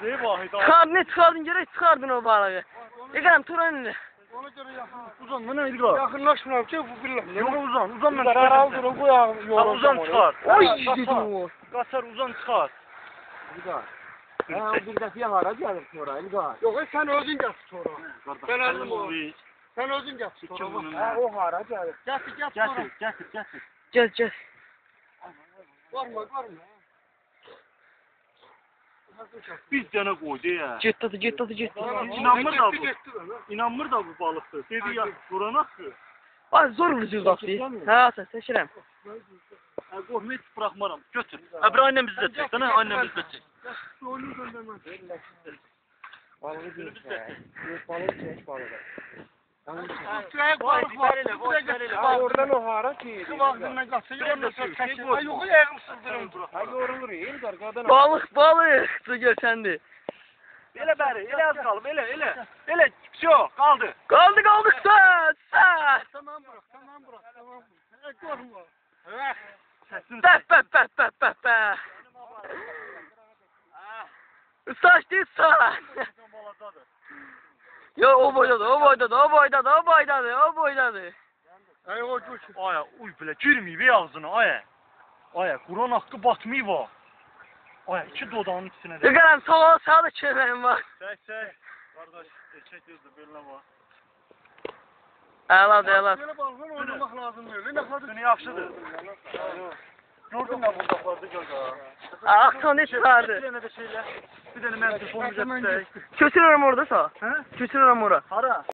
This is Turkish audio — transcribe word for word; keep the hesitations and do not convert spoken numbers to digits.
Şey vahid abi. Çıkardın ne çıkardın gerek çıkardın o balığı. Ekrem tur önüne. Ona göre yakın. Uzan mı ne İlgar? Yakınlaşmıyorum ki bu billah. Yok uzan. Uzan ben Karar çıkardım. aldırın bu yağı Ha, yorulacağım uzan çıkar. Oy Ha, dedim kaçar. o. Kaçar uzan çıkar. İlgar. Ha bir de fiyahara gelir sonra İlgar. Yok sen özün gel sonra. Ben aldım o. Sen özün gel sonra. Ha o hara gelir. Getir getir sonra. Getir getir getir. Gel gel. Var mı var mı? Biz cana koydu ya. Get tadı get tadı get tadı. İnanmır da bu. İnanmır da bu balıktı. Dedi ya vuranak ki. Ay zor vuracağız aslında. Ha sen seçirem. Ha qorxma heç buraxmaram. Götür. Ha bir annem bizdə çək. Sənə annem bizdə çək. Onu göndermez. Balığı değil. Yok balığı çek balığı. Tüyek balık var. Oradan o hara ki. Kıvamından kaçıyor. Ondan sonra kaçıyor. Ay yok ayağım sızdırım. Ay yorulur iyi. Arkadan. Balık balık. Dur gel sen de. Elə bəri, elə az qalıb, elə, elə. Elə, şo, qaldı. Kaldı kaldı sen sen. Tamam bırak tamam bırak tamam. Evet korkma. Səsini Bep bep bep bep bep bep. Saç değil saç. Yo o boydadı o boydadı o boydadı o boydadı o boydadı. Ay o cuş. Aya, uy belə girməyib ey ağzına, aya. Aya, Quran haqqı batmayıb o. Aya, iki dodağın ikisine də. Yıkaran sola sağda çevrem var. Çək, çək. Qardaş, çək gözlə, belinə bax. Əladır əladır. Böyle balıklar oynamak lazım diyor. Ne kadar Səni yaxşıdır. Gördün mü burada vardı gördü. Aksan ne Bir çıkardı? dənə də şeylə, bir dənə mən telefonu gətirək. Kötürürüm orada sağ. Hə? Kötürürüm orada. Hara?